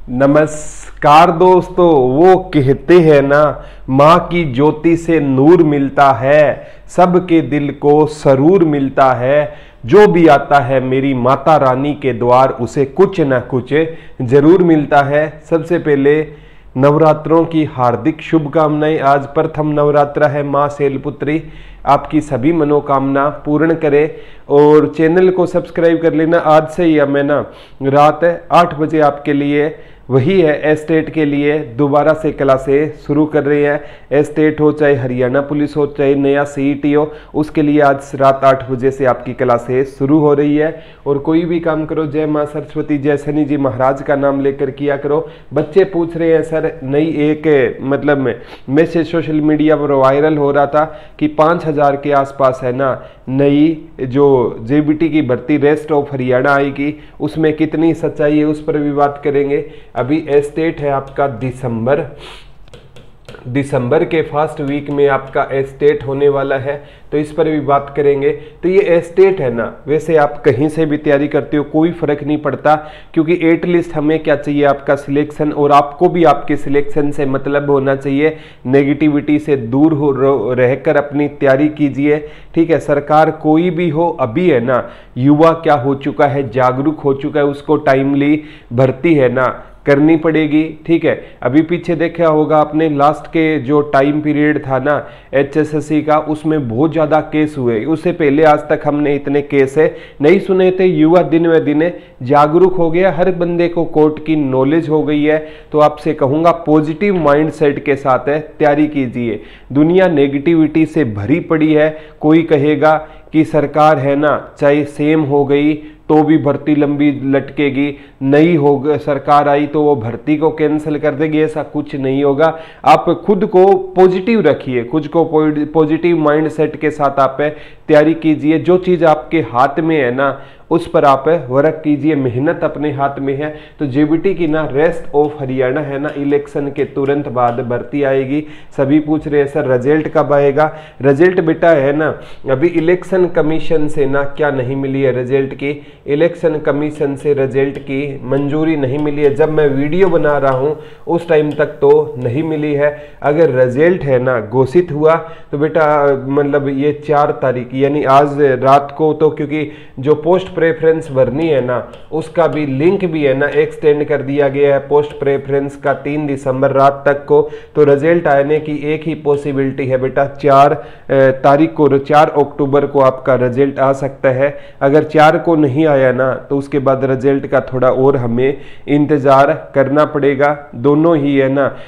नमस्कार दोस्तों। वो कहते हैं ना, माँ की ज्योति से नूर मिलता है, सबके दिल को सरूर मिलता है। जो भी आता है मेरी माता रानी के द्वार, उसे कुछ न कुछ जरूर मिलता है। सबसे पहले नवरात्रों की हार्दिक शुभकामनाएं। आज प्रथम नवरात्रा है, माँ शैलपुत्री आपकी सभी मनोकामना पूर्ण करे। और चैनल को सब्सक्राइब कर लेना। आज से ही मैं ना रात 8 बजे आपके लिए वही है एस्टेट के लिए दोबारा से क्लासें शुरू कर रहे हैं। एस्टेट हो चाहे हरियाणा पुलिस हो चाहे नया सीईटी हो, उसके लिए आज रात 8 बजे से आपकी क्लासें शुरू हो रही है। और कोई भी काम करो जय माँ सरस्वती जय शनि जी महाराज का नाम लेकर किया करो। बच्चे पूछ रहे हैं सर, नई एक मतलब मैसेज सोशल मीडिया पर वायरल हो रहा था कि 5000 के आसपास है ना नई जो जेबीटी की भर्ती रेस्ट ऑफ हरियाणा आएगी, उसमें कितनी सच्चाई है उस पर भी बात करेंगे। अभी एस्टेट है आपका दिसंबर के फर्स्ट वीक में आपका एस्टेट होने वाला है, तो इस पर भी बात करेंगे। तो ये एस्टेट है ना, वैसे आप कहीं से भी तैयारी करते हो कोई फर्क नहीं पड़ता, क्योंकि एटलीस्ट हमें क्या चाहिए आपका सिलेक्शन, और आपको भी आपके सिलेक्शन से मतलब होना चाहिए। नेगेटिविटी से दूर हो रहकर अपनी तैयारी कीजिए, ठीक है। सरकार कोई भी हो, अभी है ना युवा क्या हो चुका है, जागरूक हो चुका है, उसको टाइमली भर्ती है ना करनी पड़ेगी, ठीक है। अभी पीछे देखा होगा आपने, लास्ट के जो टाइम पीरियड था ना एचएसएससी का, उसमें बहुत ज़्यादा केस हुए। उससे पहले आज तक हमने इतने केस है नहीं सुने थे। युवा दिन व दिन जागरूक हो गया, हर बंदे को कोर्ट की नॉलेज हो गई है। तो आपसे कहूँगा पॉजिटिव माइंडसेट के साथ है तैयारी कीजिए। दुनिया नेगेटिविटी से भरी पड़ी है। कोई कहेगा कि सरकार है ना चाहे सेम हो गई तो भी भर्ती लंबी लटकेगी, नहीं होगा सरकार आई तो वो भर्ती को कैंसिल कर देगी, ऐसा कुछ नहीं होगा। आप खुद को पॉजिटिव रखिए, खुद को पॉजिटिव माइंडसेट के साथ आप तैयारी कीजिए। जो चीज़ आपके हाथ में है ना उस पर आप वर्क कीजिए, मेहनत अपने हाथ में है। तो जेबीटी की ना रेस्ट ऑफ हरियाणा है ना, इलेक्शन के तुरंत बाद भर्ती आएगी। सभी पूछ रहे हैं सर रिजल्ट कब आएगा। रिजल्ट बेटा है ना अभी इलेक्शन कमीशन से ना क्या नहीं मिली है रिजल्ट की, इलेक्शन कमीशन से रिजल्ट की मंजूरी नहीं मिली है। जब मैं वीडियो बना रहा हूँ उस टाइम तक तो नहीं मिली है। अगर रिजल्ट है ना घोषित हुआ तो बेटा मतलब ये 4 तारीख यानी आज रात को, तो क्योंकि जो पोस्ट प्रेफरेंस भरनी है ना उसका भी लिंक भी है ना एक्सटेंड कर दिया गया है पोस्ट प्रेफरेंस का 3 दिसंबर रात तक को। तो रिजल्ट आने की एक ही पॉसिबिलिटी है बेटा, 4 तारीख को, 4 अक्टूबर को आपका रिजल्ट आ सकता है। अगर 4 को नहीं आया ना तो उसके बाद रिजल्ट का थोड़ा और हमें इंतजार करना पड़ेगा। दोनों ही है ना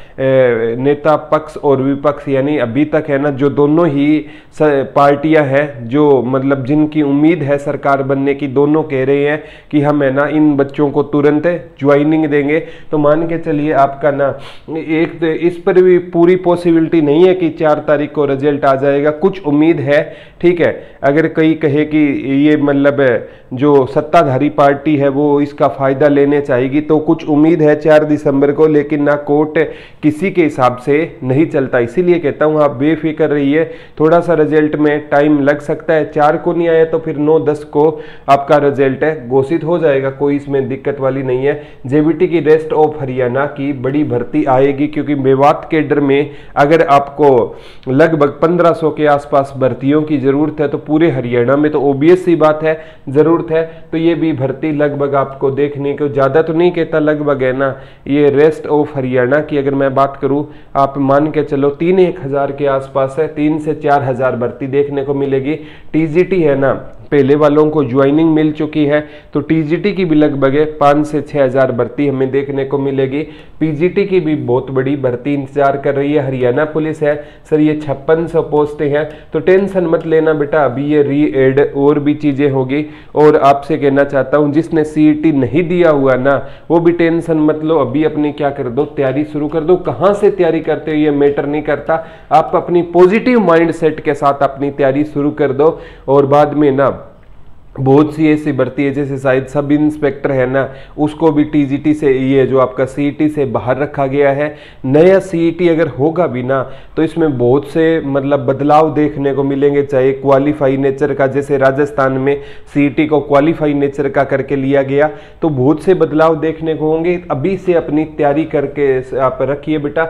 नेता पक्ष और विपक्ष यानी अभी तक है ना जो दोनों ही पार्टियां हैं जो मतलब जिनकी उम्मीद है सरकार बनने की, दोनों कह रहे हैं कि हम है ना इन बच्चों को तुरंत ज्वाइनिंग देंगे। तो मान के चलिए आपका ना एक इस पर भी पूरी पॉसिबिलिटी नहीं है कि 4 तारीख को रिजल्ट आ जाएगा, कुछ उम्मीद है, ठीक है। अगर कोई कहे कि ये मतलब जो सत्ताधारी पार्टी है वो इसका फायदा लेने चाहेगी तो कुछ उम्मीद है 4 दिसंबर को, लेकिन ना कोर्ट किसी के हिसाब से नहीं चलता। इसीलिए कहता हूँ आप बेफिक्र रहिए, थोड़ा सा रिजल्ट में टाइम लग सकता है। 4 को नहीं आया तो फिर 9-10 को आपका रिजल्ट है घोषित हो जाएगा, कोई इसमें दिक्कत वाली नहीं है। जेबीटी की रेस्ट ऑफ हरियाणा की बड़ी भर्ती आएगी, क्योंकि मेवात केडर में अगर आपको लगभग 1500 के आसपास भर्तियों की जरूरत है तो पूरे हरियाणा में तो ओबीएस सी बात है जरूरत है। तो ये भी भर्ती लगभग आपको देखने को, ज्यादा तो नहीं कहता, लगभग है ना ये रेस्ट ऑफ हरियाणा की अगर मैं बात करूं आप मान के चलो 3-1000 के आसपास है, 3 से 4000 भर्ती देखने को मिलेगी। टीजीटी है ना पहले वालों को ज्वाइनिंग मिल चुकी है, तो टीजीटी की भी लगभग 5 से 6000 भर्ती हमें देखने को मिलेगी। पीजीटी की भी बहुत बड़ी भर्ती इंतजार कर रही है। हरियाणा पुलिस है सर ये 5600 पोस्टें हैं, तो टेंशन मत लेना बेटा, अभी ये री एड और भी चीजें होगी। और आपसे कहना चाहता हूँ जिसने सीईटी नहीं दिया हुआ ना वो भी टेंशन मत लो, अभी अपनी क्या कर दो तैयारी शुरू कर दो। कहाँ से तैयारी करते हो ये मैटर नहीं करता, आप अपनी पॉजिटिव माइंड सेट के साथ अपनी तैयारी शुरू कर दो। और बाद में ना बहुत सी ऐसी भर्ती है, जैसे शायद सब इंस्पेक्टर है ना, उसको भी टीजीटी से, ये जो आपका सीईटी से बाहर रखा गया है। नया सीईटी अगर होगा भी ना तो इसमें बहुत से मतलब बदलाव देखने को मिलेंगे, चाहे क्वालिफाई नेचर का, जैसे राजस्थान में सीईटी को क्वालिफाई नेचर का करके लिया गया, तो बहुत से बदलाव देखने को होंगे। अभी से अपनी तैयारी करके आप रखिए बेटा।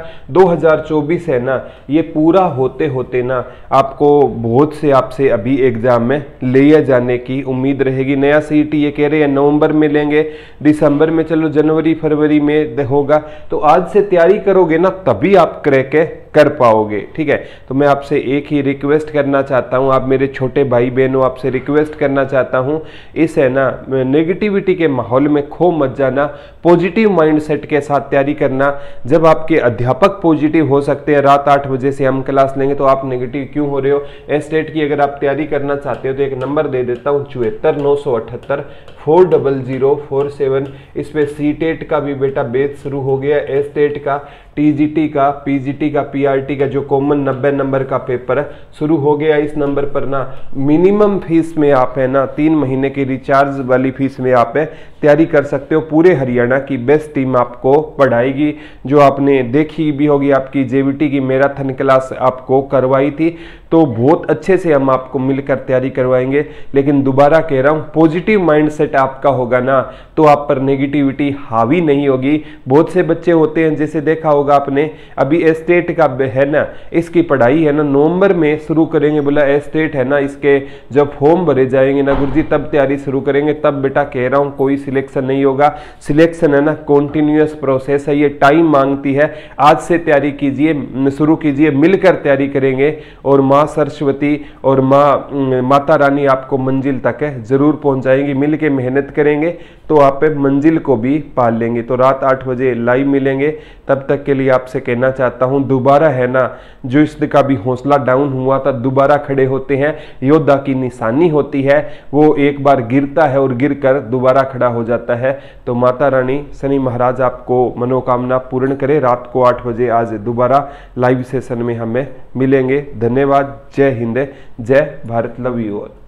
2024 है ना, ये पूरा होते होते ना आपको बहुत से आपसे अभी एग्जाम में ले जाने की उम्मीद रहेगी। नया सीईटी ये कह रहे हैं नवंबर में लेंगे, दिसंबर में, चलो जनवरी फरवरी में होगा। तो आज से तैयारी करोगे ना तभी आप क्रैक कर पाओगे, ठीक है। तो मैं आपसे एक ही रिक्वेस्ट करना चाहता हूं, आप मेरे छोटे भाई बहन हो, आपसे रिक्वेस्ट करना चाहता हूं, इस है ना नेगेटिविटी के माहौल में खो मत जाना, पॉजिटिव माइंडसेट के साथ तैयारी करना। जब आपके अध्यापक पॉजिटिव हो सकते हैं, रात 8 बजे से हम क्लास लेंगे, तो आप नेगेटिव क्यों हो रहे हो। एस्टेट की अगर आप तैयारी करना चाहते हो तो एक नंबर दे देता हूँ 74 978 40047। इस पे सीटेट का भी बेटा बैच शुरू हो गया, एस्टेट का, टीजीटी का, पीजीटी का, पीआरटी का जो कॉमन 90 नंबर का पेपर शुरू हो गया। इस नंबर पर ना मिनिमम फीस में आप है ना 3 महीने की रिचार्ज वाली फीस में आप तैयारी कर सकते हो। पूरे हरियाणा की बेस्ट टीम आपको पढ़ाएगी। जो आपने देखी भी होगी, आपकी जेवीटी की मैराथन क्लास आपको करवाई थी, तो बहुत अच्छे से हम आपको मिलकर तैयारी करवाएंगे। लेकिन दोबारा कह रहा हूं, पॉजिटिव माइंडसेट आपका होगा ना तो आप पर नेगेटिविटी हावी नहीं होगी। बहुत से बच्चे होते हैं, जैसे देखा होगा आपने, अभी एस्टेट का है ना, इसकी पढ़ाई है ना नवंबर में शुरू करेंगे, बोला एस्टेट है ना, इसके जब फॉर्म भरे जाएंगे ना गुरुजी तब तैयारी शुरू करेंगे। तब बेटा कह रहा हूं कोई सिलेक्शन नहीं होगा। सिलेक्शन है ना कॉन्टिन्यूअस प्रोसेस है, ये टाइम मांगती है। आज से तैयारी कीजिए, शुरू कीजिए, मिलकर तैयारी करेंगे और माँ सरस्वती और माता रानी आपको मंजिल तक है जरूर पहुंचाएंगी। मिलके मेहनत करेंगे तो आप मंजिल को भी पाल लेंगे। तो रात 8 बजे लाइव मिलेंगे। तब तक के लिए आपसे कहना चाहता हूं, दोबारा है ना, जो इसका भी हौसला डाउन हुआ था, दोबारा खड़े होते हैं। योद्धा की निशानी होती है, वो एक बार गिरता है और गिरकर दोबारा खड़ा हो जाता है। तो माता रानी शनि महाराज आपको मनोकामना पूर्ण करे। रात को 8 बजे आज दोबारा लाइव सेशन में हमें मिलेंगे। धन्यवाद। जय हिंद, जय भारत, लव यू ऑल।